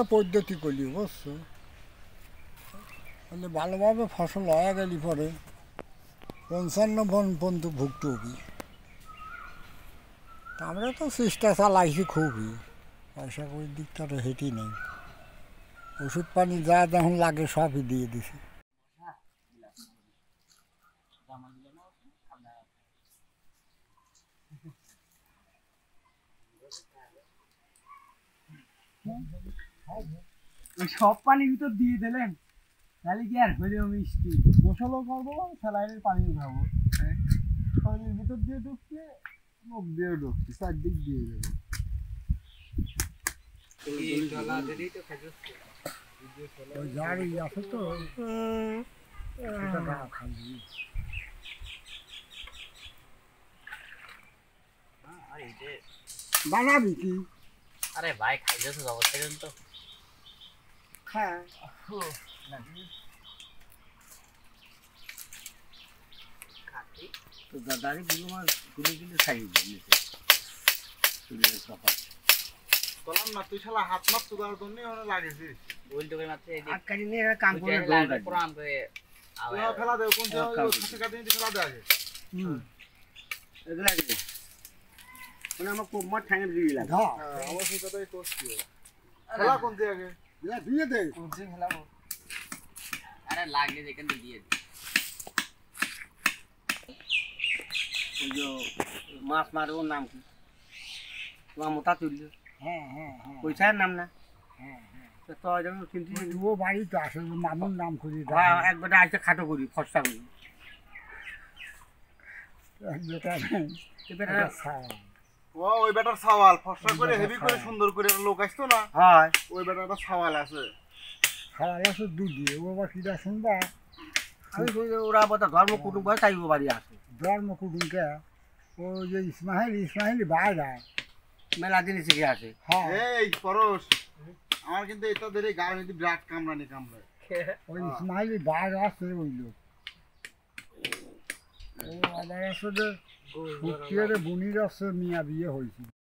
পদ্ধতি করলি বুঝছো, তাহলে ভালোভাবে ফসল হয়ে গেলি পরে 55 পর্যন্ত ভুক্তভোগী। আমরা তো চেষ্টা চালাইছি খুবই, পয়সা করি দিকটা তো হেঁটি নেই, ওষুধ পানি যা যখন লাগে সবই দিয়ে দিছি। সব পানির ভিতর দিয়ে দিলেন, তাহলে কি আর হইলেও মিষ্টি গোসলও করবো, স্যালাইনের পানিও খাবো। পানির ভিতর দিয়ে ঢুকছে, মুখ দিয়েও ঢুকছে, চারদিক দিয়ে যাবে। আছে তো বানাবি কি? আরে ভাই খাইছো তো অবশ্যই তো। হ্যাঁ তো দাদারি গুলো মাছ গুলো কিন্তু খাই বললাম না তুই শালা হাত মারতো তার জন্যই ওরা লাগেছিস। উল্টো করে মারছে এই যে আটকারি নিয়ে কাম করে পুরাম করে ওরা ফেলা দেও কোন জায়গায় কাছে কাছে নিতে ফেলা দে আগে। এগুলা কি মানে আমার খুব মাঠ ঠাঙে দিয়ে লাগে। হ্যাঁ আমার সেই কথাই করছি। ফেলা কোন জায়গায় দিয়ে দে। কোনছে ফেলাবো? আরে লাগে যেখানে দিয়ে দি। ওই যে মাছ মারবো নাম কি? তোমার মোটা তুলল। হ্যাঁ হ্যাঁ হ্যাঁ পয়সার নাম না? হ্যাঁ হ্যাঁ তো যখন চিনতে ও বাড়ি তো আসলে মামুর নাম করি, একবারে আসতে খাটো করি ফসটা করি। ও ওই বেটার সওয়াল ফসা করে হেভি করে সুন্দর করে লোক আসতো না, হয় ওই বেটাটা সওয়াল আছে। খাওয়া আছে দুধ দিয়ে ও আবার কিটা শুনবা, আমি ওরা বোধ ধর্ম কুটুম করে তাই বাড়ি আসে। ধর্ম কুটুমকে ও যে ইসমাইলি বাইরে মেলা জিনিস শিখে আসে। হ্যাঁ এই পরশ, আমার কিন্তু এটা ধরে গার মধ্যে বিরাট কামড়ানি কামড়ায়। ওই ইসমাইলি বাইরে আছে ওই লোক। ও আবার আসলে বুনির আছে মিয়া বিয়ে হয়েছে।